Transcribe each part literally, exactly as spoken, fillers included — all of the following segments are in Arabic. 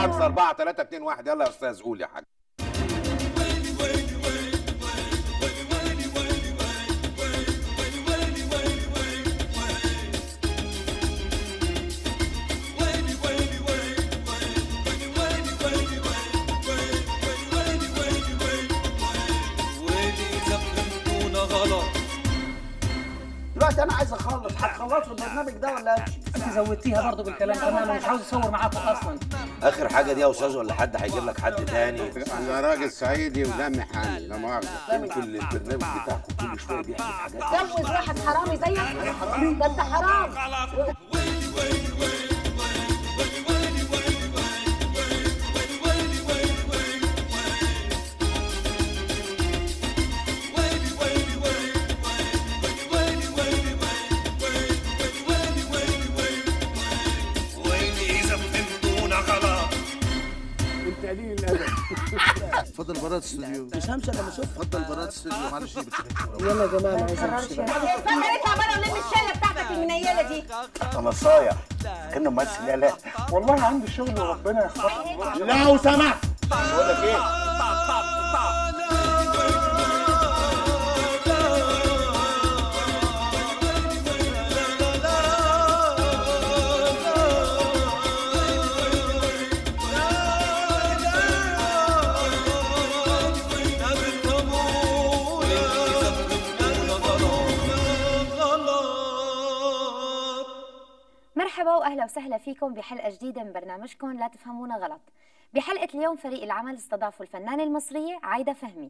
خمسة أربعة ثلاثة اتنين واحد. يلا يا استاذ قول يا حاج. دلوقتي انا عايز اخلص. هتخلصوا البرنامج ده ولا امشي؟ انت زودتيها برضه بالكلام كمان. انا مش عاوز اصور معاكم اصلا. اخر حاجه دي يا استاذ ولا حد هيجيب لك حد تاني؟ انا راجل صعيدي ودمي حامي لا مؤاخذه. انتوا اللي البرنامج بتاعكم كل شويه بيحكي حاجات. جوز واحد حرامي زيك. انا حرامي؟ ده انت حرام. قليل الادب. اتفضل بره الاستوديو. مش همشي انا بشوف. اتفضل بره الاستوديو. معلش يلا يا جماعه انا عايز امشي. اتفضل اطلع بره ولم الشله بتاعتك المنيله دي. انا صايع كانه ممثل. لا لا والله عندي شغل وربنا يخلص. لو سمحت بقول لك ايه. مرحبا واهلا وسهلا فيكم بحلقه جديده من برنامجكم لا تفهمونا غلط. بحلقه اليوم فريق العمل استضافوا الفنانه المصريه عايده فهمي.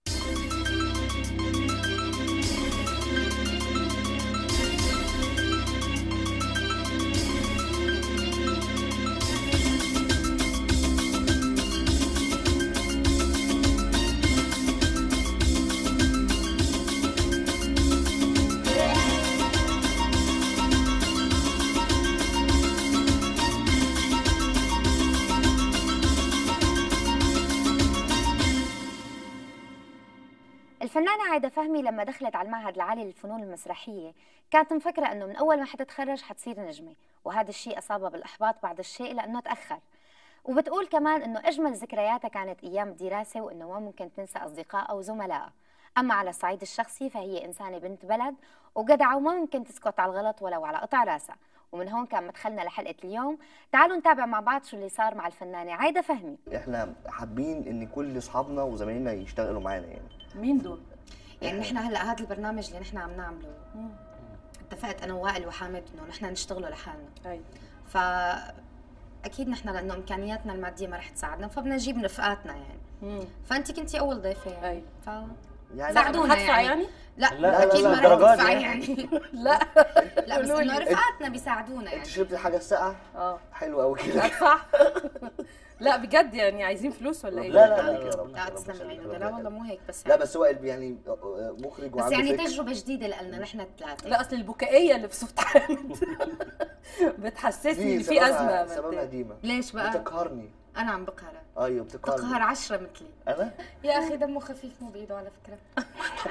الفنانة عايدة فهمي لما دخلت على المعهد العالي للفنون المسرحية كانت مفكرة أنه من أول ما حتتخرج حتصير نجمة، وهذا الشيء أصابها بالإحباط بعض الشيء لأنه تأخر. وبتقول كمان أنه أجمل ذكرياتها كانت أيام الدراسة وأنه ما ممكن تنسى أصدقائها وزملائها. أما على الصعيد الشخصي فهي إنسانة بنت بلد وجدعة وما ممكن تسكت على الغلط ولو على قطع راسها. ومن هون كان مدخلنا لحلقة اليوم. تعالوا نتابع مع بعض شو اللي صار مع الفنانة عايدة فهمي. احنا حابين ان كل اصحابنا وزمايلنا يشتغلوا معانا. يعني مين دول؟ يعني نحن هلا هذا البرنامج اللي نحن عم نعمله اتفقت انا ووائل وحامد انه نحن نشتغله لحالنا. اي ف اكيد نحن لانه امكانياتنا الماديه ما رح تساعدنا فبدنا نجيب رفقاتنا يعني. مم. فانت كنتي اول ضيفه يعني. اي ف يعني ساعدونا يعني. يعني لا, لا, لا اكيد لا ما رح تدفعي يعني. لا لا بس انه رفقاتنا بيساعدونا يعني. انت شربتي الحاجه الساقعه؟ اه حلوه قوي كده. ادفع. لا بجد يعني عايزين فلوس ولا ايه؟ لا لا لا لا تسلم عينه. لا والله مو هيك بس لا بس هو يعني مخرج بس وعنده يعني فكر. تجربه جديده لنا نحن الثلاثه. لا اصل البكائيه اللي في صوت حامد بتحسسني ان في ازمه. سببها ديما. ليش بقى؟ بتقهرني. انا عم بقهرك. ايوه بتقهرني. بتقهر عشرة مثلي. انا؟ يا اخي دمه خفيف مو بايده على فكره.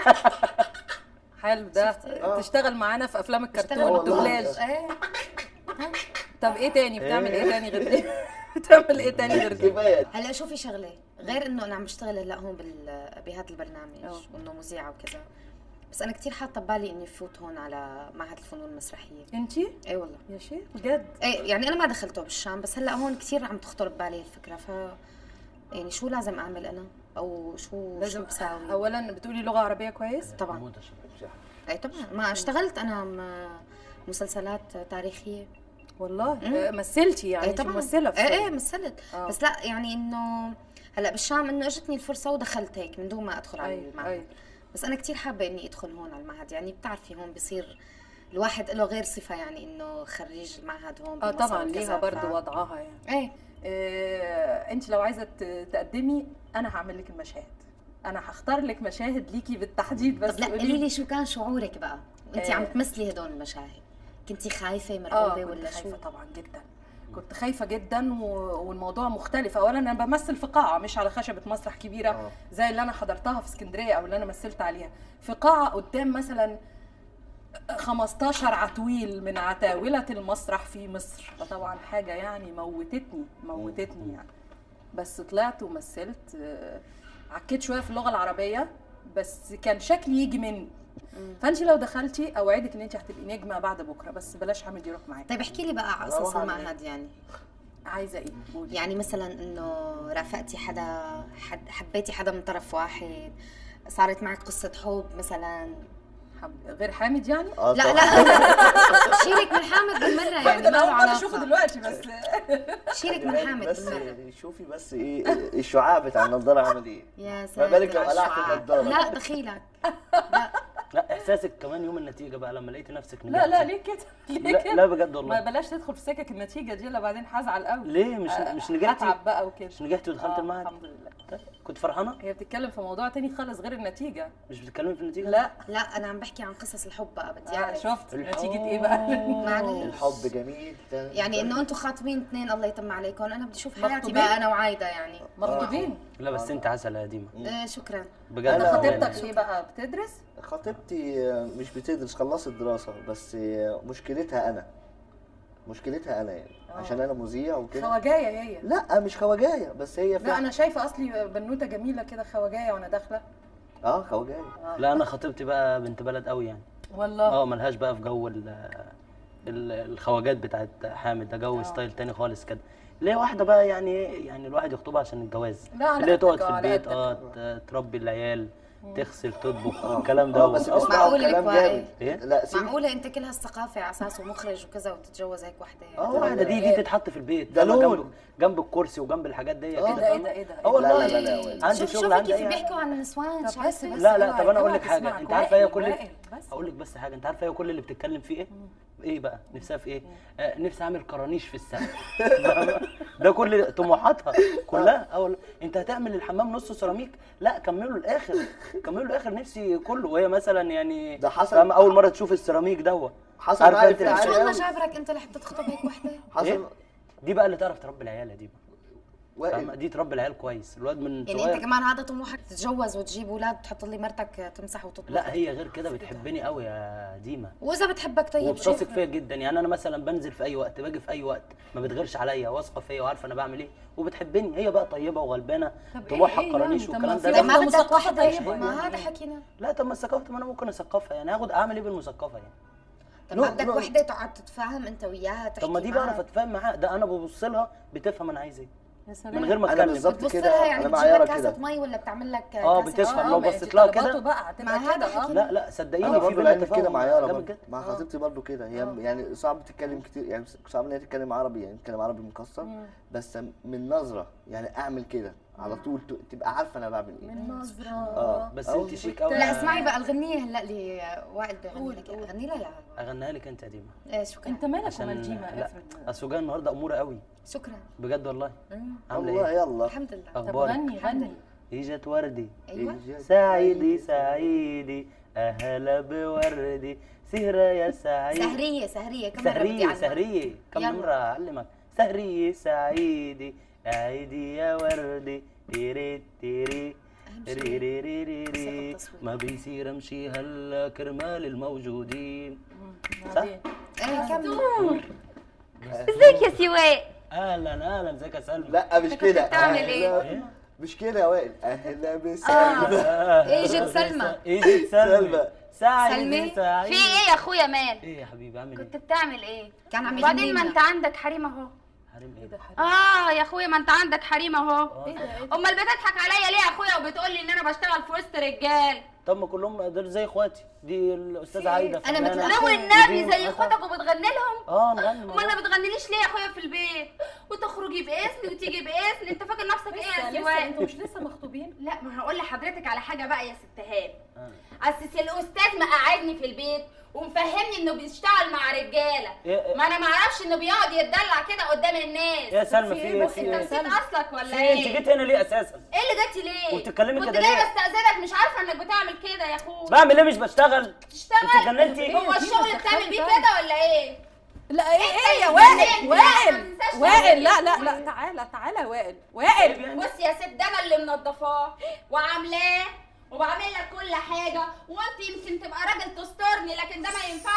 حلو ده. تشتغل معانا في افلام الكرتون والدوبلاج. ايه. طب ايه تاني بتعمل ايه تاني غير دي؟ بتعمل ايه تاني غير دي؟ هلا شوفي شغله غير انه انا عم بشتغل هلا هون بهذا البرنامج وانه مذيعه وكذا، بس انا كثير حاطه ببالي اني فوت هون على معهد الفنون المسرحيه. انتي؟ اي والله يا شيخ بجد؟ ايه يعني انا ما دخلته بالشام بس هلا هون كثير عم تخطر ببالي الفكره. ف يعني شو لازم اعمل انا او شو شو بساوي؟ اولا بتقولي لغه عربيه كويس؟ طبعا. اي طبعا ما اشتغلت انا مسلسلات تاريخيه. والله مم. مثلتي يعني؟ طبعا ممثله في ايه ايه مثلت. آه. بس لا يعني انه هلا بالشام انه اجتني الفرصه ودخلت هيك من دون ما ادخل على أي. المعهد. أي. بس انا كثير حابه اني ادخل هون على المعهد. يعني بتعرفي هون بصير الواحد له غير صفه يعني انه خريج المعهد هون. اه طبعا ليها برضه ف... وضعها يعني. ايه آه انت لو عايزه تقدمي انا هعمل لك المشاهد. انا هختار لك مشاهد ليكي بالتحديد. بس طب لا قولي لي شو كان شعورك بقى وانت آه. عم تمثلي هدول المشاهد؟ كنتي خايفه مرعوبه آه ولا شو؟ خايفه طبعا جدا. كنت خايفه جدا والموضوع مختلف. اولا انا بمثل في قاعه مش على خشبه مسرح كبيره آه. زي اللي انا حضرتها في اسكندريه او اللي انا مثلت عليها. في قاعه قدام مثلا خمستاشر عتويل من عتاولة المسرح في مصر، فطبعا حاجة يعني موتتني موتتني يعني. بس طلعت ومثلت، آه، عكيت شوية في اللغة العربية بس كان شكلي يجي مني. فانت لو دخلتي اوعدك ان انت هتبقي نجمة بعد بكرة، بس بلاش حامد يروح معاكي. طيب احكي لي بقى على قصص المعهد يعني. عايزة ايه؟ قولي. يعني مثلا انه رافقتي حدا، حد حبيتي حدا من طرف واحد، صارت معك قصة حب مثلا؟ حب غير حامد يعني؟ لا لا شيلك من حامد بالمرة يعني. انا اول مرة اشوفه دلوقتي بس. شيلك من حامد بس بالمرة. شوفي بس ايه الشعاع بتاع النضاره عمل ايه. يا ما ساتر بالك لو على قلعت الشعاع. النضاره. لا دخيلك. لا احساسك كمان يوم النتيجه بقى لما لقيتي نفسك نجحتي. لا لا ليه كده؟ ليه لا, كده؟ لا بجد والله. ما بلاش تدخل في سكك النتيجة دي، لا بعدين هزعل قوي. ليه مش آه، مش نجحتي؟ هتعب بقى وكده. مش نجحتي ودخلت آه المعهد؟ الحمد لله. طيب كنت فرحانه؟ هي بتتكلم في موضوع تاني خالص غير النتيجة. مش بتتكلمي في النتيجه؟ لا لا انا عم بحكي عن قصص الحب بقى، بدي آه اعرف. شفت نتيجة ايه بقى؟ معلش. الحب جميل. يعني انه انتم خاطبين اثنين الله يتم عليكم، انا بدي اشوف حياتي مخطوبين؟ بقى انا وعايده يعني. مخطوبين؟ لا بس انت عسل يا ديما. آه شكرا. بجد. انا خطيبتك ايه بقى؟ بتدرس؟ خطيبتي مش بتدرس، خلصت دراسه، بس مشكلتها انا مشكلتها انا يعني أوه. عشان انا مذيع وكده. خواجايه هي؟ لا مش خواجايه، بس هي لا انا شايفه اصلي بنوته جميله كده خواجايه وانا داخله. اه خواجايه. لا انا خطيبتي بقى بنت بلد قوي يعني. والله. اه ملهاش بقى في جو ال الخواجات بتاعت حامد، ده جو ستايل تاني خالص كده. ليه واحده بقى يعني ايه، يعني الواحد يخطبها عشان الجواز. لا اللي هي تقعد في على البيت قدك. اه تربي العيال، تغسل تطبخ الكلام ده. اه بس اسمعوا كلام جامد. ايه؟ لا معقوله انت كل هالثقافه على اساس ومخرج وكذا وتتجوز هيك وحده يعني؟ اه واحده دي دي تتحط في البيت ده لون. جنب جنب الكرسي وجنب الحاجات دي كده. ايه ده ايه ده ايه ده؟ اه والله. لا لا لا عندي شوف شغل شوفي عندي كيف اي بيحكوا عن النسوان. طب بس بس لا لا طب انا اوعى اقول لك حاجه، تسمعك. انت عارفه هي وائل، كل وائل، بس. اقول لك بس حاجه، انت عارفه هي كل اللي بتتكلم فيه ايه؟ ايه بقى نفسها في ايه؟ آه نفسي اعمل كرانيش في السقف. ده كل طموحاتها كلها. اول انت هتعمل الحمام نص سيراميك، لا كمله الاخر، كمله الاخر نفسي كله. وهي مثلا يعني ده حصل اول مره تشوف السيراميك دوت. حصل معايا في شو العالم. الله جابرك انت لحتى تخطب هيك وحده؟ إيه؟ دي بقى اللي تعرف تربي العيال دي بقى. وائل. دي تربي العيال كويس، الواد من يعني صغير. انت كمان هذا طموحك تتجوز وتجيب اولاد وتحط لي مرتك تمسح وتطبخ؟ لا هي غير كده بتحبني قوي يا ديما، واذا بتحبك طيب وبتثق فيا جدا. يعني انا مثلا بنزل في اي وقت، باجي في اي وقت، ما بتغيرش عليا، واثقه فيا وعارفه انا بعمل ايه، وبتحبني. هي بقى طيبه وغلبانه، طموحها القرانيش والكلام ده. طب ما بدك مثقفة وحده طيب. ما هذا حكينا. لا طب ما الثقافه، ما انا ممكن اثقفها يعني، هاخد اعمل ايه بالمثقفه يعني؟ طب ما بدك وحده تقعد تتفاهم انت وياها تحكي. طب ما دي بعرف اتفاهم معاها، ده انا ببص لها بتفهم انا عايز ايه من غير ما انا اتكلم. بالظبط بتبص كده. لها يعني انا بتجيب معياره لك كاسه كده. مي ولا بتعمل لك اه كاسة بتفهم. شاي؟ لو بصيت لها كده بقى ما هذا كده. حكي. لا لا صدقيني انا في برضه بينا العلم كده تفاهم معياره جامد برضه جدا. مع خطيبتي برضه كده. هي يعني صعب تتكلم كتير، يعني صعب ان هي تتكلم عربي، يعني تتكلم عربي مكسر، بس من نظره يعني اعمل كده على طول ت- تبقى عارفه انا بعمل ايه. من نظرة. اه بس انت شيك قوي. لا اسمعي بقى الغنية هلا اللي وائل بيغني لك، غني لها يا اغنيها لك انت يا ديما. ايه شكرا. انت مالك عشان ومال ديما؟ لا اصل جايه النهارده اموره قوي شكرا. بجد والله. عامله والله ايه؟ يلا. الحمد لله. طب اخبارك؟ غني غني. اجت وردي ايوه. سعيدي سعيدي اهلا بوردي سهرة يا سعيد. سهرية سهرية كم مرة بدي سهرية أعلمك؟ سهرية كم يلا. مرة أعلمك. سهرية سعيدي عيدي يا وردي تيري تيري ري ري ري ري ري ما بيصير امشي هلا كرمال الموجودين. صح؟ ايه كم. ازيك يا سواء؟ اهلا اهلا ازيك يا سلمى. لا مش كده. بتعمل ايه؟ أهلا- مش كده يا وائل. اهلا بسلمى. ايه جد سلمى؟ ايه جد سلمى؟ سلمى. سعيدي سلمى؟ سعيدي. في ايه يا اخويا مال؟ ايه يا حبيبي عامل كنت ايه؟ بتعمل ايه؟ كان عم وبعدين يغني ما لنا. انت عندك حريم اهو. حريم ايه ده؟ اه يا اخويا ما انت عندك حريم اهو. ايه ده؟ امال بتضحك عليا ليه يا اخويا وبتقول لي ان انا بشتغل في وسط رجال؟ طب ما كلهم دول زي اخواتي. دي الاستاذه عايده أنا فنانة. مثل لو أخويا. النبي زي اخواتك وبتغني لهم؟ اه نغني. امال ما بتغنيليش ليه يا اخويا في البيت؟ وتخرجي باذن وتيجي باذن، انت فاكر نفسك ايه يا لسه سواء؟ انتوا مش لسه مخطوبين؟ لا ما هقول لحضرتك على حاجه بقى يا ست هاب. اسس الاستاذ مقعدني في البيت ومفهمني انه بيشتغل مع رجاله. إيه- ما انا ما اعرفش انه بيقعد يتدلع كده قدام الناس. يا سلمى في ايه؟ بص في انت ايه؟ نسيت اصلك ولا في ايه؟ انت ايه؟ جيت هنا ليه اساسا؟ ايه اللي جاتي ليه؟ وبتتكلمي كنت كده جايه ليه؟ بستأذنك مش عارفه انك بتعمل كده يا اخويا. بعمل ايه؟ مش بشتغل. تشتغل؟ انت اتجننتي؟ هو الشغل بتعمل بيه كده ولا ايه؟ لا ايه ايه يا اللي وائل اتجننت، لا، ما وائل تنساش وائل تعمل لا إيه. لا لا تعالى تعالى يا وائل وائل. بص يا ست ده انا اللي منضفاه وعاملاه وبعمل لك كل حاجه، وانت يمكن تبقى راجل تسترني لكن ده ما ينفعش.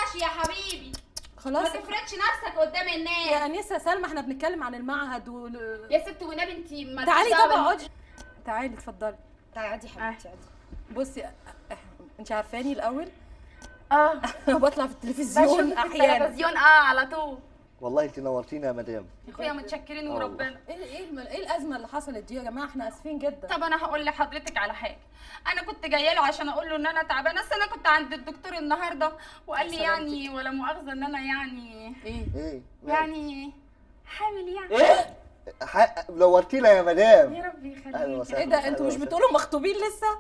خلاص ما تفرضش نفسك قدام الناس يا انسه سلمى، احنا بنتكلم عن المعهد و... يا ست والنبي انت ما تعالي تشتغلي. طبعا اقعدي، تعالي اتفضلي. تعالي عادي حبيبتي عادي. بصي انت عارفاني الاول؟ اه بطلع في التلفزيون احيانا. التلفزيون اه على طول. والله انت نورتينا يا مدام. يا اخويا متشكرين وربنا. ايه ايه الم- ايه الازمه اللي حصلت دي يا جماعه؟ احنا اسفين جدا. طب انا هقول لحضرتك على حاجه. انا كنت جايه له عشان اقول له ان انا تعبانه، بس انا كنت عند الدكتور النهارده وقال لي يعني ولا مؤاخذه ان انا يعني ايه ايه يعني حامل يعني. ايه ح- نورتينا يا مدام. يا رب يخليك. أهلا وسهلا. ايه ده انتوا مش بتقولوا مخطوبين لسه؟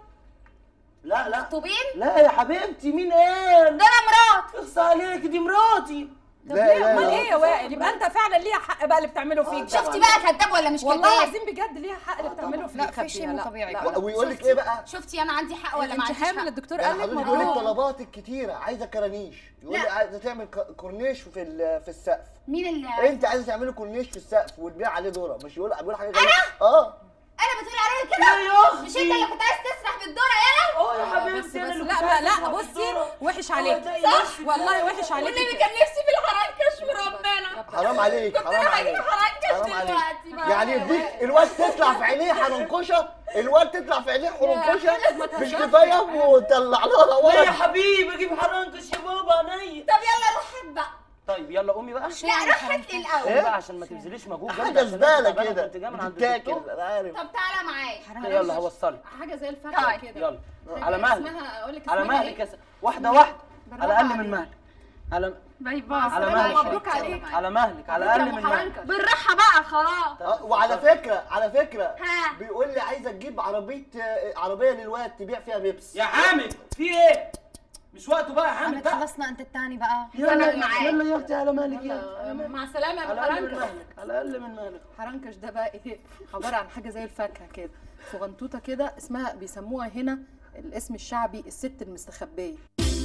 لا لا مخطوبين؟ لا يا حبيبتي، مين قال؟ ده انا مرات. اخص عليك، دي مراتي. طب ليه؟ امال ايه يا وائل؟ يبقى انت فعلا ليها حق بقى اللي بتعمله فيك ده. شفتي بقى كداب ولا مش كداب؟ والله العظيم بجد ليها حق اللي بتعمله فيك. لا في شيء مو طبيعي. ويقول لك ايه بقى؟ شفتي انا عندي حق ولا ما انت عنديش حامل؟ حق؟ الدكتور يعني قال لك حضرتك يقول لك مبروك. طلباتك كتيره، عايزه كرانيش، يقول لي لا. عايزه تعمل ك- كورنيش في ال- في السقف. مين اللي انت عايزه تعملي كورنيش في السقف وتبيع عليه ذره، مش يقول بيقول حاجه غريبه. اه انا بتقولي عليا كده؟ لا يا اختي. مش انت اللي كنت عايز تسرح بالدوره يالا؟ اه يا بس حبيبتي بس انا اللي لا كنت لا عايزة لا أسمع بصي الدورة. وحش عليكي. ده صح والله وحش عليكي. والنبي كان نفسي في الحرنكش وربنا. حرام عليك، كنت حرام رايحه عليك، اجيب حرنكش حرام عليك. دلوقتي بقى. يعني يديك الواد تطلع في عينيه حرنكشه، الواد تطلع في عينيه حرنكشه، مش كفايه وطلع لها لا يا ورق. حبيبي اجيب حرنكش يا بابا عينيا. طب يلا روح هات بقى. طيب يلا قومي بقى. لا روح هات لي الاول. قومي بقى عشان ما تبذليش مجهود جامد. حاجه عشان زباله أنت تعبانة كده كنت جاية من عند بتتاكل، الدكتور. انا عارف. طب تعالى معايا. يلا هوصلك. حاجه زي الفاكهه طيب. كده. يلا حاجة على مهلك، اسمها اقول لك على اسمها مهلك ايه؟ يا س- واحده واحده، بالراحة على الاقل من عليك. مهلك. على باي باي. على سلام، مهلك. مبروك عليك. على مهلك، على الاقل من مهلك. بالراحه بقى خلاص. آه، وعلى فكره على فكره ها. بيقول لي عايزه تجيب عربيه آه، عربيه للواد تبيع فيها بيبس. يا حامد في ايه؟ مش وقته بقى يا حامد حامد بقى. خلصنا انت الثاني بقى. يلا معاك. يلا يا اختي على مهلك يلا. يلا، مع السلامه يا على ابو الاقل من حرنكش. مهلك، على الاقل من مهلك. حرنكش ده بقى ايه؟ عباره عن حاجه زي الفاكهه كده، صغنطوطه كده، اسمها بيسموها هنا الاسم الشعبي الست المستخبيه.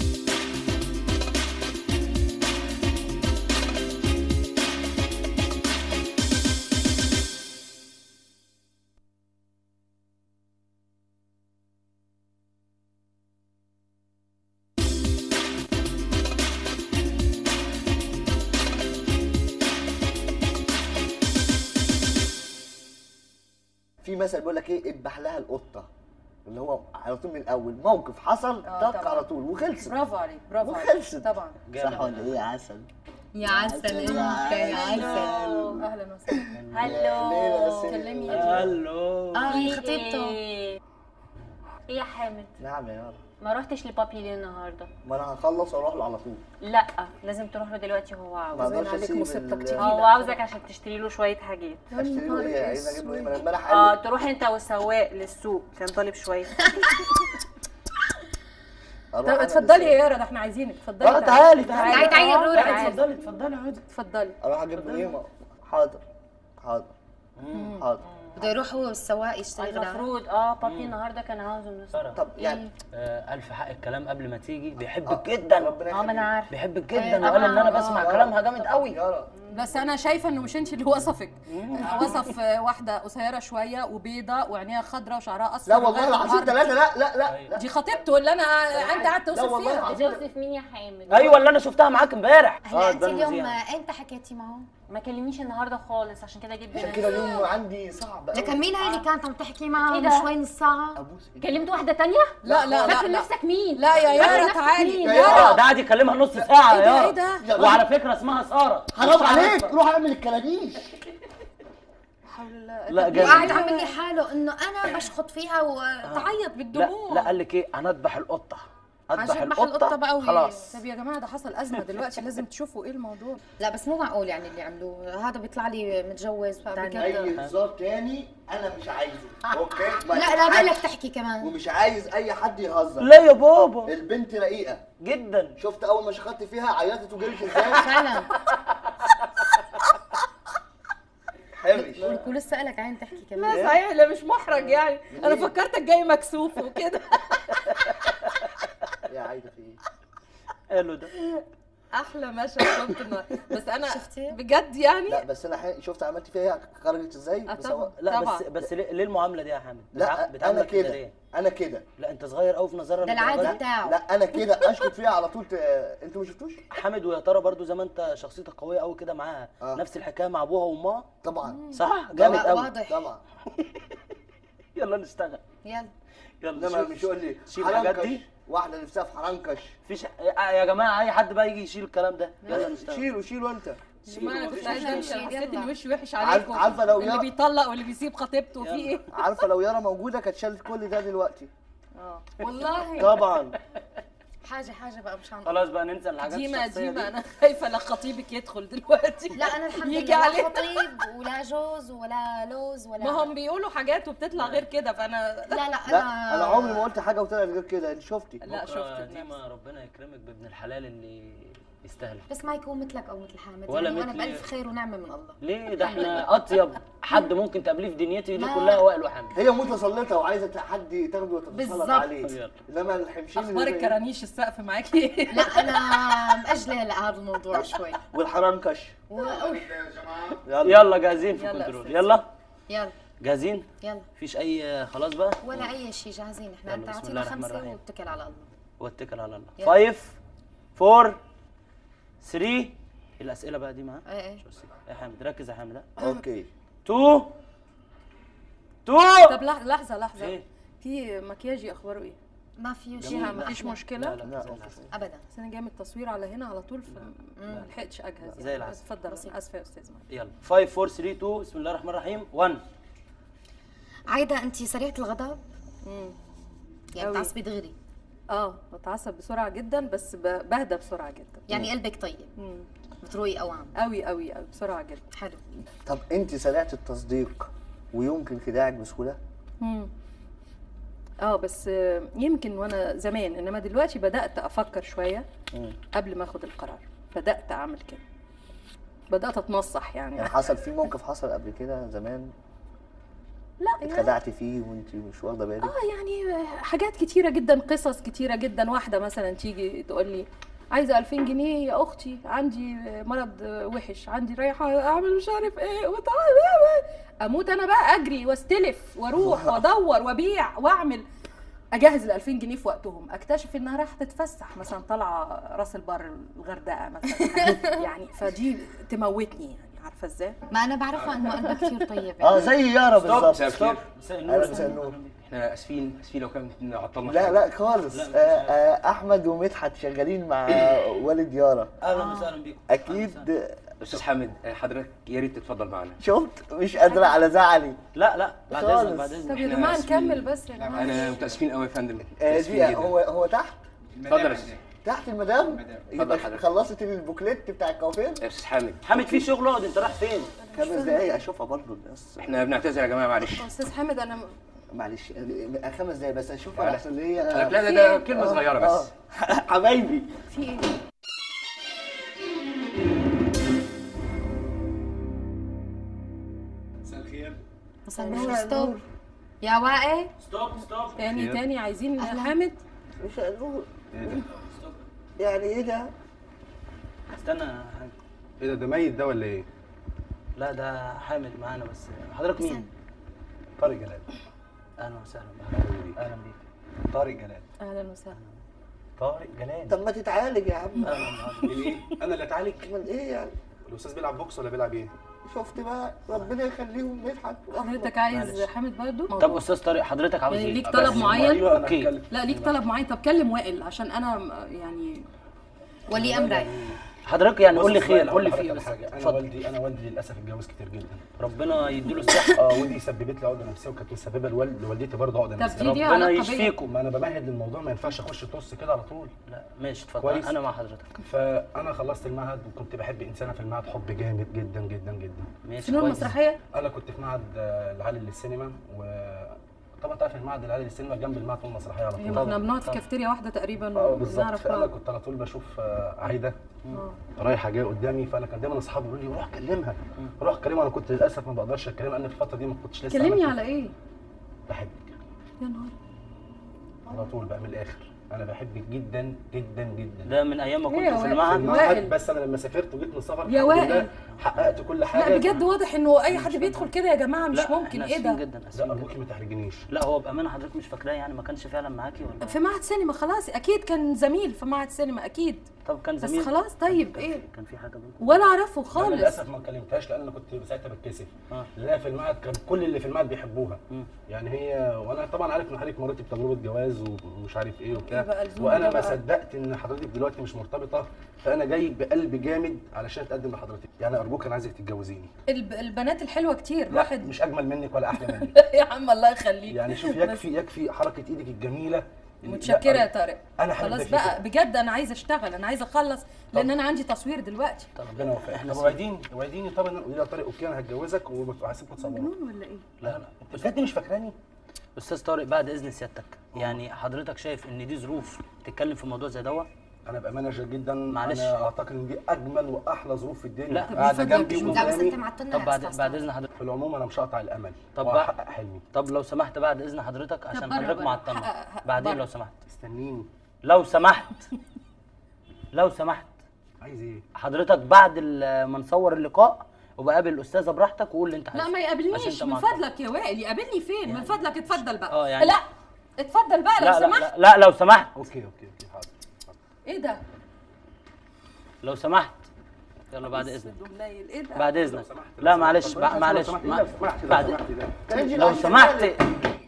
في مثل بيقول لك ايه، اذبح لها القطه، اللي هو على طول من الاول موقف حصل آه، طق طبعاً. على طول وخلصت. برافو عليك، برافو عليك. وخلصت. طبعا. صح ولا ايه يا عسل؟ يا عسل انت يا عسل. اهلا وسهلا. هلو كلمي يا الو. اه خطيبته. ايه يا حامد، نعم يا يارا، ما روحتش لبابي ليه النهارده؟ ما انا هخلص واروح له على طول. لا لازم تروح له دلوقتي، هو ما عاوز. اقدرش عليك اسيب مصيبتك ال- تقيلة. هو عاوزك عشان تشتري له شويه حاجات. اشتري له ايه؟ عايز اجيب له ايه؟ ما انا امبارح اه قال لي تروح انت والسواق للسوق، كان طالب شويه. أروح طب أنا اتفضلي لسه. يا يارا، ده احنا عايزينك. اتفضلي. اه تعالي تعالي تعالي تعالي يا روري. تعالي اتفضلي اتفضلي عادي. اتفضلي. اروح اجيب له ايه؟ ما- حاضر حاضر حاضر. بده يروح هو والسواق يشتري غدا. المفروض اه بابي النهارده كان عاوزه من السوق. طب يعني آه، ألف حق الكلام قبل ما تيجي، بيحبك جدا. ربنا اه ما انا يخليك. عارف. بيحبك جدا وقال ان انا بسمع كلامها جامد قوي. يارا بس انا شايفه انه مش انت اللي وصفك. وصف واحده قصيره شويه وبيضه وعينيها خضراء وشعرها اصفر. لا والله لغاية العظيم الأرض. ثلاثة، لا لا لا لا دي خطيبته اللي انا انت قعدت لا توصف والله فيها. العظيم. توصف مين يا حامد؟ ايوه اللي انا شفتها معاك امبارح. هلا انت تبان اليوم مذيعة. امتى حكيتي معه؟ ما كلمنيش النهارده خالص، عشان كده جيت عشان بنفسي. كده اليوم عندي صعب قوي. لكن مين هي اللي كانت عم تحكي معه إيه من ده؟ شوي نص ساعة؟ ابوس إيدك. كلمت واحده تانية؟ لا لا لا فاكر لا نفسك مين؟ لا يا فاكر يارا نفسك تعالي. مين؟ يا اه يارا ده قاعد يكلمها نص ساعه ايه يا ده يارا. ايه ده؟ وعلى فكره اسمها ساره. حرام عليك، روح اعمل الكلاميش. حول الله. لا طب وقاعد جامد. عامل لي حاله انه انا بشخط فيها وتعيط لا بالدموع. لا قال لك ايه، انا اذبح القطه. اذبح عشان بحل القطه بقى وي- خلاص. طب يا جماعه ده حصل ازمه دلوقتي، لازم تشوفوا ايه الموضوع. لا بس مو معقول يعني اللي عملوه هذا بيطلع لي متجوز تاني. اي هزار تاني انا مش عايزه، اوكي؟ ما لا لا حدش- بالك تحكي كمان. ومش عايز اي حد يهزر. لا يا بابا البنت رقيقه جدا. شفت اول ما شخطت فيها عيطت وجريت ازاي؟ فعلا. حمش. ولسه لك عين تحكي لا كمان. صحيح، لا مش محرج يعني، انا فكرتك جاي مكسوف وكده. يا عايده في ايه؟ قالوا ده احلى مشهد شفته النهارده. بس انا شفتي بجد يعني. لا بس انا حقيقي شفت عملتي فيها خرجت ازاي؟ طبعا لا بس بس ليه, ليه المعامله دي يا حامد؟ لا انا كده انا كده لا انت صغير قوي في نظرنا. ده العادي بتاعه. لا انا كده اشكت فيها على طول. ت... انتوا ما شفتوش؟ حامد ويا ترى برضو زي ما انت شخصيتك قويه قوي كده معاها آه. نفس الحكايه مع ابوها وامها؟ طبعا صح جامد قوي واضح طبعا. يلا نشتغل يلا يلا انما مش يقول لي شيل الحاجات دي. واحده نفسها في حرنكش. فيش يا جماعه اي حد بقى يجي يشيل الكلام ده. يلا نشتغل. شيله شيله انت. ما انا كنت عايزه امشي، حسيت ان وشي وحش عليكم. عارفه لو اللي بيطلق واللي بيسيب خطيبته في ايه؟ عارفه لو يارا موجوده كانت شالت كل ده دلوقتي. اه والله طبعا. حاجه حاجه بقى مش هنقول. خلاص بقى ننسى الحاجات ديما الشخصيه ديما انا خايفه لا خطيبك يدخل دلوقتي. لا انا الحمد يجي لله عليه. لا خطيب ولا جوز ولا لوز ولا. ما هم بيقولوا حاجات وبتطلع غير كده فانا لا لا لا انا انا عمري ما قلت حاجه وطلعت غير كده. انت شفتي؟ لا شفت ديما ربنا يكرمك بابن الحلال اللي يستاهل. بس ما يكون مثلك او مثل حامد ولا يعني. وانا مثلي. بالف خير ونعمه من الله. ليه ده احنا اطيب حد ممكن تقابليه في دنيتي دي كلها وائل وحامد. هي متسلطه وعايزه حد تاخده وتتسلط عليه. يلا. انما الحمشين اخبار الكرانيش السقف معاكي؟ لا انا مأجله هلا هذا الموضوع شوي. والحرنكش. و... يلا يلا جاهزين في الكنترول. يلا يلا جاهزين؟ يلا مفيش اي خلاص بقى؟ ولا اي شيء جاهزين احنا. انت بسم الله اعطينا الرحمن خمسه الرحيم. واتكل على الله. واتكل على الله. يلا. خمسة أربعة ثلاثة الاسئله بقى دي معاها. ايه ايه يا حامد ركز يا حامد. اوكي. اتنين اتنين طب لح- لحظه لحظه إيه؟ في مكياجي اخباره ايه؟ ما فيه فيها شيء. مفيش مشكله؟ لا لا ابدا. بس انا جايه من التصوير على هنا على طول فما لحقتش اجهز. زي يعني. العسل. اتفضل انا اسفه يا استاذ ماهر. يلا خمسة أربعة ثلاثة اتنين بسم الله الرحمن الرحيم واحد. عايده انت سريعه الغضب؟ امم يعني أوي. بتعصبي دغري؟ اه بتعصب بسرعه جدا بس ب- بهدى بسرعه جدا. يعني قلبك طيب؟ امم بتروقي اوعى؟ قوي قوي قوي بسرعه جدا. حلو. طب انت سريعه التصديق ويمكن خداعك بسهوله؟ امم اه بس آه، يمكن وانا زمان انما دلوقتي بدات افكر شويه قبل ما اخد القرار. بدات اعمل كده. بدات اتنصح يعني. يعني حصل في موقف حصل قبل كده زمان لا يعني اتخدعتي فيه وانت مش واخده بالك؟ اه يعني حاجات كتيره جدا قصص كتيره جدا. واحده مثلا تيجي تقول لي عايزه ألفين جنيه يا اختي عندي مرض وحش عندي رايحه اعمل مش عارف ايه وتعالى اموت انا بقى اجري واستلف واروح وادور وابيع واعمل اجهز ال ألفين جنيه في وقتهم. اكتشف انها رايحه تتفسح مثلا طالعه راس البر الغردقه مثلا يعني فدي تموتني يعني عارفه ازاي؟ ما انا بعرفها انه قلبك كثير طيب. اه زي يارا بالظبط. مساء الخير. اهلا مساء النور. احنا اسفين اسفين لو كان عطلنا. لا لا خالص. آه آه احمد ومدحت شغالين مع والد يارا. اهلا وسهلا بيكم. اكيد. استاذ حامد حضرتك يا ريت تتفضل معانا. شفت مش قادره على زعلي. لا لا بعد اذنك بعد اذنك. طب يا جماعه نكمل بس يا جماعه. انا متاسفين قوي يا فندم. آه متاسفين دي جدا. هو هو تحت؟ اتفضل يا استاذ. تحت المدام؟ يبقى اتفضل حضرتك. خلصت البوكليت بتاع الكوافير؟ يا استاذ حامد. حامد في شغل اقعد انت رايح فين؟ خمس دقايق اشوفها برضه الناس. احنا بنعتذر يا جماعه معلش. استاذ حامد انا معلش آه، خمس دقايق بس اشوفها لا. احسن هي. لا لا ده كلمه صغيره بس. حبايبي. في ايه؟ مساء الخير. مساء النور. ستوب يا واقع. ستوب ستوب. تاني تاني عايزين حامد. مش هنقول يعني ايه ده؟ استنى يا حامد. ايه ده ده ميت ده ولا ايه؟ لا ده حامد معانا بس حضرتك مين؟ طارق جلال. اهلا وسهلا بيك. اهلا بيك. طارق جلال. اهلا وسهلا. طارق جلال. طب ما تتعالج يا عم. اهلا من ايه؟ انا اللي اتعالج؟ من ايه يعني؟ الاستاذ بيلعب بوكس ولا بيلعب ايه؟ شفت بقى ربنا يخليهم مدحت. حضرتك عايز حامد برضه؟ طب استاذ طارق حضرتك عاوز يعني ايه؟ ليك طلب بس- معين؟ أيوة، اوكي. لا ليك طلب معين. طب كلم وائل عشان انا يعني ولي امرك. حضرتك يعني قول لي بص، خير أنا قول لي أقول في ايه لحضرتك بس على حاجه. انا اتفضل. والدي انا والدي للاسف اتجوز كتير جدا. ربنا يديله الصحه. اه ودي سببت لي عقده نفسيه وكانت مسببه لوالد- لوالدتي برضه عقده طب نفسيه. دي ليها ربنا علاقه يشفيكم. بيا؟ ما انا بمهد للموضوع ما ينفعش اخش طص كده على طول. لا ماشي اتفضل كويس. انا مع حضرتك. فانا خلصت المعهد وكنت بحب انسانه في المعهد حب جامد جدا جدا جدا. ماشي فنون كويس. مسرحيه؟ انا كنت في معهد آه، العالي للسينما وطبعا تعرف المعهد العالي للسينما جنب المعهد المسرحيه على يعني طول. احنا بنقعد في كافتيريا واحده تقريبا اه بالظبط. ونعرف فانا بعض. كنت على طول بشوف آه، عايده آه. رايحه جايه قدامي فانا كان دايما اصحابي يقولوا لي روح كلمها روح كلمها. انا كنت للاسف ما بقدرش اتكلم لان في الفتره دي ما كنتش لسه كلمني عملت- على ايه؟ بحبك يا نهار. على طول بقى من الاخر. انا بحبك جدا جدا جدا. ده من ايام ما إيه يا كنت في وائل؟ المعهد. وائل. بس انا لما سافرت وجيت من السفر يا الحمد وائل. لله حققت كل حاجه. لا بجد واضح انه اي حد بيدخل كده يا جماعه مش لا، ممكن. إحنا ايه آسفين ده؟ جدا لا آسفين ارجوكي جدا. ما تحرجنيش. لا هو بامانه حضرتك مش فاكراه يعني ما كانش فعلا معاكي ولا؟ في معهد سينما خلاص اكيد كان زميل في معهد سينما اكيد. طب كان بس زميل خلاص طيب كان ايه؟ في- كان في حاجه بينكم؟ ولا اعرفه أنا خالص. للاسف ما كلمتهاش لان انا كنت ساعتها بتكسف. آه. لان في المعهد كان كل اللي في المعهد بيحبوها. مم. يعني هي وانا طبعا عارف ان حضرتك مريتي بتجربه جواز ومش عارف ايه وبتاع، إيه بقى الزوم وانا ده ما بقى؟ صدقت ان حضرتك دلوقتي مش مرتبطه، فانا جاي بقلب جامد علشان اتقدم لحضرتك. يعني ارجوك انا عايزك تتجوزيني. الب- البنات الحلوه كتير لا واحد. مش اجمل منك ولا احلى منك. يا عم الله يخليك. يعني شوف يكفي يكفي حركه ايدك الجميله. متشكره لا، يا طارق. انا حابب خلاص ده بقى فيك. بجد انا عايزه اشتغل، انا عايزه اخلص لان انا عندي تصوير دلوقتي. ربنا يوفقك. طب وعديني وعديني طبعا قولي لي يا طارق اوكي انا هتجوزك وهسيبكم تصوروا. مجنون ولا ايه؟ لا لا انت بجد مش فاكراني؟ استاذ طارق بعد اذن سيادتك يعني حضرتك شايف ان دي ظروف تتكلم في موضوع زي دوت؟ انا بامانه شديد جدا. معلش. انا اعتقد ان دي اجمل واحلى ظروف في الدنيا. لا، قاعده جنبي لا بس وقدامي. انت معطلنا طب يا بعد أستاذ بعد طارق. اذن حضرتك. في العموم انا مش هقطع الامل طب وهحقق بقى- حلمي. طب لو سمحت بعد اذن حضرتك عشان بره حضرتك بره. معطلنا. حق- حق- بعدين بره. لو سمحت استنيني. لو سمحت لو سمحت عايز ايه؟ حضرتك بعد ال- ما نصور اللقاء وبقابل الاستاذه براحتك وقول اللي انت عايزه. لا ما عشان يقابلنيش انت من معطل. فضلك يا وائل. يقابلني فين؟ من فضلك اتفضل بقى. اه يعني- لا اتفضل بقى لو لا لا, سمحت. لا لا لو سمحت اوكي اوكي اوكي حاضر. ايه ده؟ لو سمحت يلا بعد اذنك. منيل. ايه ده؟ بعد اذنك لا معلش طب بع- لو معلش سمحت، مع- لو سمحت، لو بعد سمحت ده. تنزل لو على سمحت الشمال.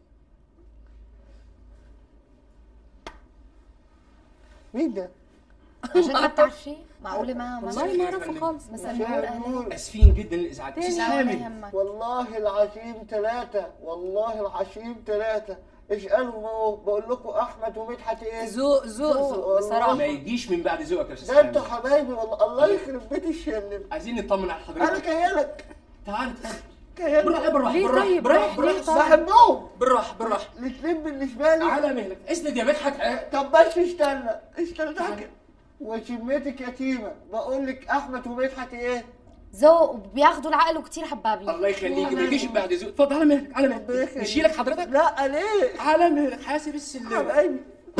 مين ده؟ عشان ما بتعرفي معقوله ما ما والله ما اعرفه خالص. مساء النور اهلا. اسفين جدا للازعاج. لا ولا تسلمي. يهمك. والله العظيم ثلاثة، والله العظيم ثلاثة. اسألوا هو بقول لكم أحمد ومدحت إيه؟ ذوق ذوق ذوق بصراحه. ما يجيش من بعد ذوقك يا استاذ ده أنتوا سامي. حبايبي والله، الله يخرب بيت الشلم. عايزين نطمن على أنا حضرتك. جايلك تعال تعال. جايلك. بالراحه بالراحه ليه بالراحه طيب؟ بالراحه رايح ليه بالراحه طيب؟ بحبهم بالراحه بالراحه. الاثنين بالنسبة لي. على مهلك اسند يا مدحت. آه. طب بس استنى استنى وشمتك يتيمة بقول لك أحمد ومدحت إيه؟ ذوق وبياخدوا العقل وكتير حبابين. الله يخليك ما يجيش بعد ذوق. اتفضل على مهلك على مهلك. نشيلك حضرتك؟ لا ليه؟ على مهلك حاسب السلم. حبايبي.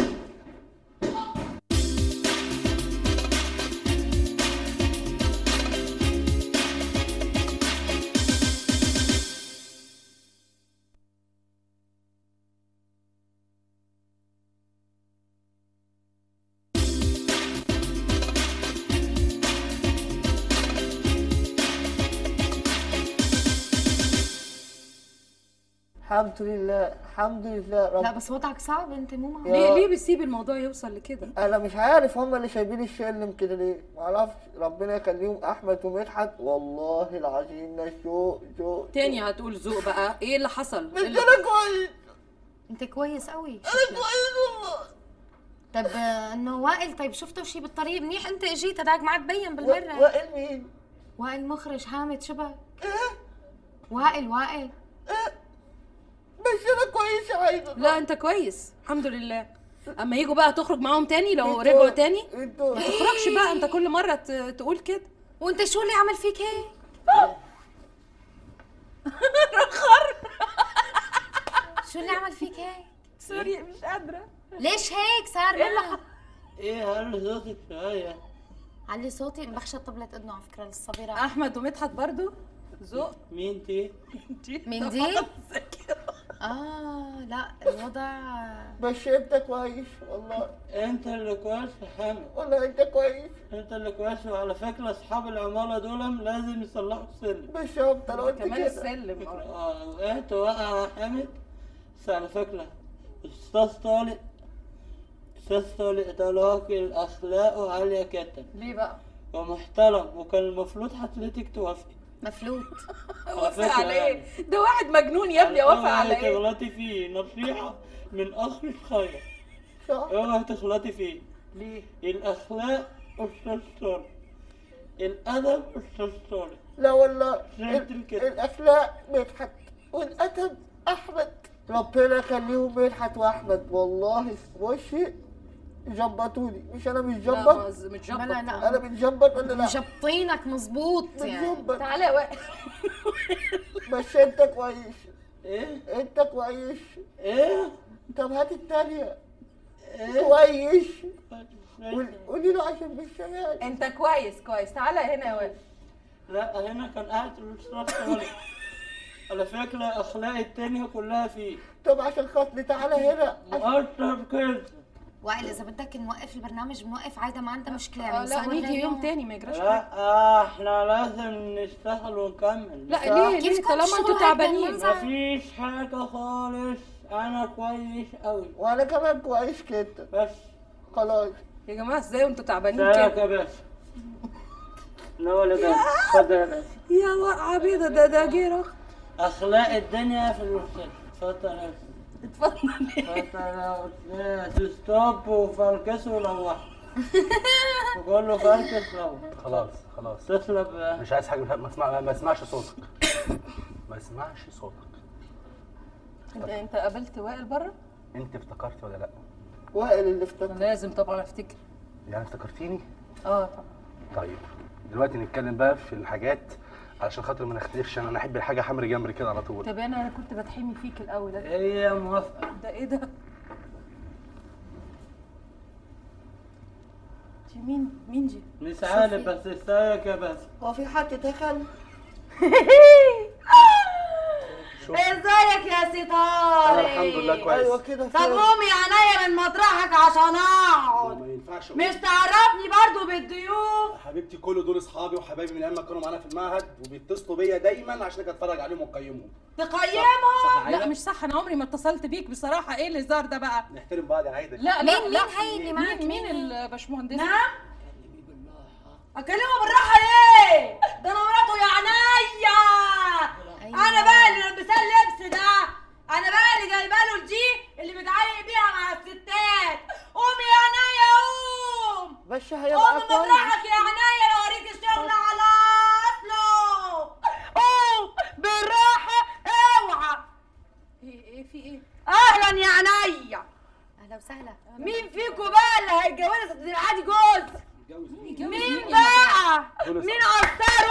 الحمد لله الحمد لله رب. لا بس وضعك صعب انت مو معقول. ليه ليه بتسيب الموضوع يوصل لكده؟ انا مش عارف هم اللي شايبين الشلم كده ليه، معرفش. ربنا يخليهم احمد ومدحت، والله العظيم ده ذوق ذوق. تاني هتقول ذوق بقى. ايه اللي حصل؟ بس إيه اللي- انا كويس، انت كويس قوي. انا كويس والله. طب آه، انه وائل طيب شفتوا شي بالطريق منيح انت اجيت هداك ما عاد بين بالمره. وائل مين؟ وائل مخرج حامد شبك. وائل وائل بس انا كويس يا عايزه. لا انت كويس الحمد لله. اما يجوا بقى تخرج معاهم تاني لو انتوا- رجعوا تاني انتوا ما تخرجش بقى. انت كل مره ت- تقول كده. وانت شو اللي عمل فيك هيك؟ شو اللي عمل فيك هيك؟ سوري مش قادره. ليش هيك صار معك؟ ايه هل صوتك شويه؟ علي صوتي مبخشة طبلت اذنه على فكره للصغيره. احمد ومدحت برضو ذوق. مين دي؟ مين دي؟ اه لا الوضع بس انت كويس والله، انت اللي كويس يا حامد. والله انت كويس. انت اللي كويس. وعلى فكره اصحاب العماره دول لازم يصلحوا السلم. بالظبط انا قلت كمان كده. السلم. اه اه وقعت وقع يا حامد. بس على فكره استاذ طارق استاذ طارق ده راجل اخلاقه عاليه جدا ليه بقى؟ ومحترم، وكان المفروض حضرتك توافقي. مفلوت. وافق عليه. ده واحد مجنون يا ابني. وافق على ايه؟ تغلطي فيه نصيحه من اخ الخير. صح. اوعي تغلطي فيه. ليه؟ الاخلاق استاذ طارق، الادب استاذ طارق. لا والله شفت ال- كده؟ الاخلاق مدحت والادب احمد. ربنا يخليهم مدحت واحمد، والله وشي ظبطوني. مش انا مش لا ظبط؟ ما ز- متظبط. لا، لا. انا متظبط ولا لا؟ مجبطينك مزبوط يعني. متظبط. تعالى يا وائل. بس انت كويس، ايه انت كويس. ايه طب هات التانية. كويس. قولي له عشان بالشمال. انت كويس كويس، تعالى هنا يا واد. لا هنا كان قاعد الاستاذ طارق. على فكره اخلاق الدنيا كلها فيه. طب عشان خاطري تعالى هنا. مؤثر كده. وائل اذا بدك نوقف البرنامج بنوقف عايده، ما عندها مشكله آه يعني. لا نيجي يوم تاني ما يجراش حاجه. لا احنا لازم نشتغل ونكمل. لا ليه ليه طالما انتوا تعبانين؟ مفيش حاجه خالص، انا كويس قوي. وانا كمان كويس كده. بس خلاص يا جماعه ازاي وانتوا تعبانين كده؟ كده يا باشا. لا ولا ده. اتفضل يا باشا. يا واقعه بيضه، ده ده جه رخ. اخلاق الدنيا في المستشفى. اتفضل يا باشا. اتفضل. اتفضل يا استاذ. ستوب وفركسوا لوحوا. وقول له فركس لوح. خلاص خلاص تطلب. مش عايز حاجه، ما اسمع ما اسمعش صوتك. ما اسمعش صوتك. انت انت قابلت وائل بره؟ انت افتكرتي ولا لا؟ وائل اللي افتكر. لازم طبعا افتكر. يعني افتكرتيني؟ اه طبعا. طيب دلوقتي نتكلم بقى في الحاجات علشان خاطر ما نختلفش. انا احب الحاجه حمر جمر كده على طول. طب انا انا كنت بتحمي فيك الاول. هي موافقه. ده ايه ده؟ دي مين مين دي؟ مش عارف بس ازيك يا بس. هو في حد دخل؟ ازيك يا سي طارق؟ انا الحمد لله كويس. ايوه كده. طب قومي عينيا من مطرحك عشان اقعد. ما ينفعش. مش تعرفني برضو بالضيوف؟ حبيبتي كل دول اصحابي وحبايبي من ايام ما كانوا معانا في المعهد، وبيتصلوا بيا دايما عشان اتفرج عليهم واقيمهم. تقيمهم؟ لا مش صح، انا عمري ما اتصلت بيك بصراحه. ايه الهزار ده بقى؟ نحترم بعض يا عايده. لا مين لا مين لا. هي اللي معاك؟ مين مين الباشمهندس؟ نعم؟ اكلمه بالراحه ليه؟ ده انا مراته يا عينيا. انا بقى اللي لابساه اللبس ده، انا بقى اللي جايبه له الجي اللي متعلق بيها مع الستات. قومي يا عينيا قوم. بس هيبقى قوم كويس. مطرحك يا عينيا لو اوريك الشغل على اصله. قوم بالراحه اوعى. ايه ايه في ايه؟ اهلا يا عينيا. اهلا وسهلا. مين فيكم بقى اللي هيتجوزها ست العادي جوز؟ مين بقى؟ مين عصار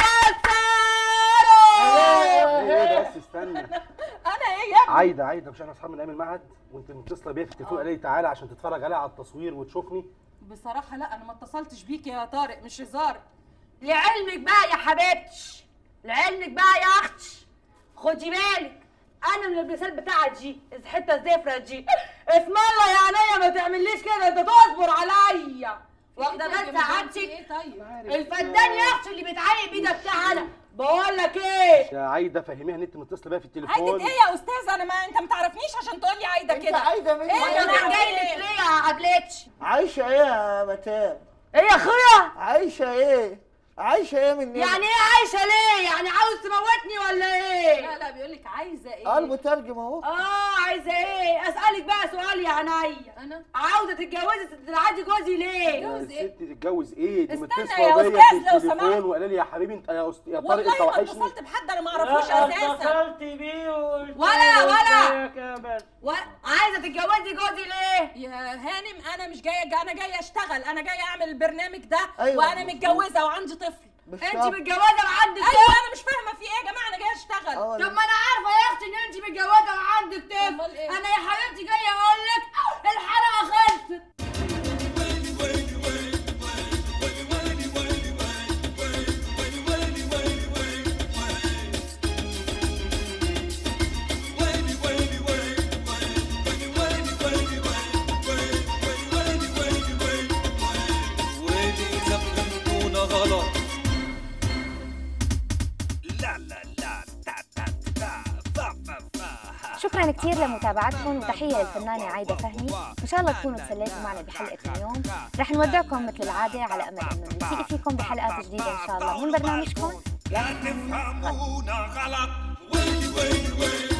وعصاره؟ ايه بس استنى. انا ايه يا ابني؟ عايده عايده مش احنا اصحاب من ايام المعهد؟ وانت متصله بيا في التليفون قال لي تعالى عشان تتفرج عليا على التصوير وتشوفني. بصراحه لا انا ما اتصلتش بيك يا طارق، مش هزار. لعلمك بقى يا حبيبتي، لعلمك بقى يا اختي، خدي بالك انا من المثال بتاعك دي الحته الزفره دي. اسم الله يا عينيا ما تعمليش كده، انت تصبر عليا. واخده بس سعادتك؟ ايه طيب؟ الفدان يا اختي اللي بيتعلق بيه ده بتاع انا. بقول لك ايه يا عايده فهميها ان انت متصله بيا في التليفون. عايده ايه يا استاذ؟ انا ما انت ما تعرفنيش عشان تقول لي عايده كده. عايده مين؟ ايه انا جاي لك ليه يا قبلتش؟ عايشه ايه يا متام؟ ايه يا اخويا؟ عايشه ايه؟ عايشه ايه مني؟ يعني ايه عايشه ليه؟ يعني عاوز تموتني ولا ايه؟ لا لا بيقول لك عايزه ايه؟ اه المترجم اهو. اه عايزه ايه؟ اسالك بقى سؤال يا عينيا. انا عاوزه تتجوزي ست العادي جوزي ليه؟ يا ست تتجوز ايه؟ دي استنى متصله يا بيا أستاذ في لو سمحت. التليفون وقال لي يا حبيبي انت يا أست... يا طارق انت والله ما وحشني. اتصلت بحد انا ما اعرفوش اساسا. اتصلت بيه وقلت ولا ولا ازيك يا بس. عايزه تتجوزي جوزي ليه؟ يا هانم انا مش جايه، انا جايه اشتغل، انا جايه اعمل البرنامج ده. أيوة. وانا متجوزه وعندي طفل. انت متجوزه وعندك طفل؟ ايوه انا مش فاهمه في ايه يا جماعه، انا جايه اشتغل. طب ما انا عارفه يا اختي ان انت متجوزه وعندك طفل. إيه؟ انا يا حبيبتي جايه اقول لك الحلقه خلصت. شكرا كثير لمتابعتكم وتحية للفنانة عايدة فهمي. إن شاء الله تكونوا تسليتوا معنا بحلقة اليوم. رح نودعكم مثل العادة على أمل إنه نلتقي فيكم بحلقات جديدة إن شاء الله من برنامجكم لا تفهمونا غلط.